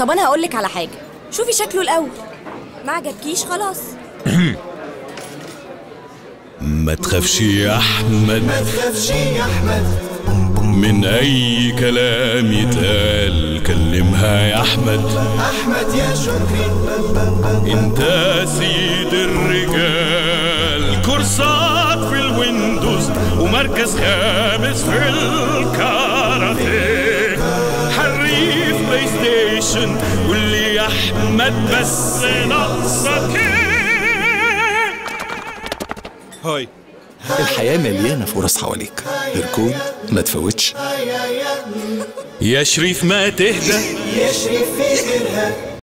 طب انا هقولك على حاجه، شوفي شكله الاول، ما عجبكيش خلاص. ما تخافش يا احمد، ما تخافش يا احمد، من اي كلام يتقال كلمها يا احمد. احمد يا شكري انت سيد الرجال، كورسات في الويندوز ومركز خامس في الكاراتيه، حريف بلاي ستيشن واللي يا احمد بس ناقصك. هاي الحياة مليانة فرص حواليك، اركض ما تفوتش. يا شريف ما تهدى، يا شريف في غيرها.